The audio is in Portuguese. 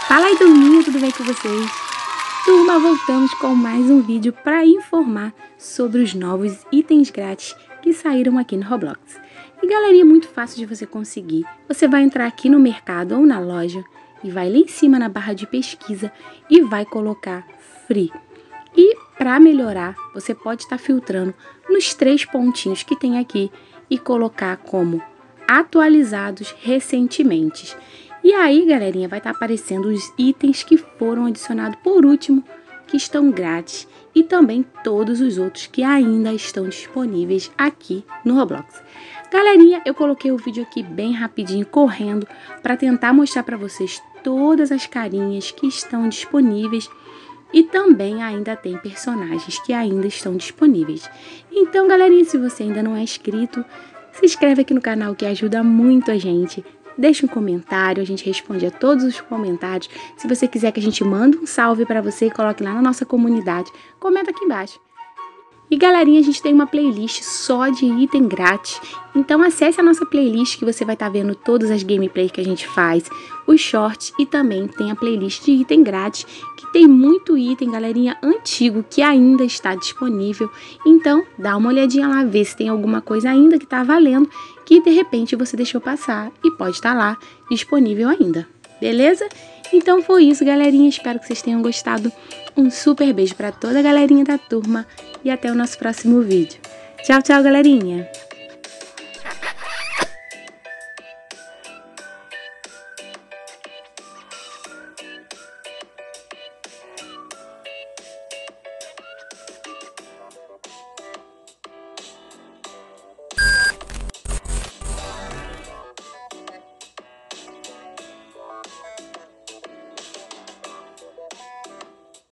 Fala aí, turminha, tudo bem com vocês? Turma, voltamos com mais um vídeo para informar sobre os novos itens grátis que saíram aqui no Roblox. E galerinha, é muito fácil de você conseguir. Você vai entrar aqui no mercado ou na loja e vai lá em cima na barra de pesquisa e vai colocar Free. E para melhorar, você pode estar filtrando nos 3 pontinhos que tem aqui e colocar como atualizados recentemente. E aí, galerinha, vai estar aparecendo os itens que foram adicionados por último, que estão grátis, e também todos os outros que ainda estão disponíveis aqui no Roblox. Galerinha, eu coloquei o vídeo aqui bem rapidinho, correndo, para tentar mostrar para vocês todas as carinhas que estão disponíveis. E também ainda tem personagens que ainda estão disponíveis. Então, galerinha, se você ainda não é inscrito, se inscreve aqui no canal que ajuda muito a gente. Deixa um comentário, a gente responde a todos os comentários. Se você quiser que a gente mande um salve para você, coloque lá na nossa comunidade. Comenta aqui embaixo. E galerinha, a gente tem uma playlist só de item grátis, então acesse a nossa playlist que você vai estar vendo todas as gameplays que a gente faz, os shorts, e também tem a playlist de item grátis, que tem muito item, galerinha, antigo que ainda está disponível. Então dá uma olhadinha lá, vê se tem alguma coisa ainda que está valendo, que de repente você deixou passar e pode estar lá disponível ainda, beleza? Então foi isso, galerinha, espero que vocês tenham gostado. Um super beijo para toda a galerinha da turma e até o nosso próximo vídeo. Tchau, tchau, galerinha!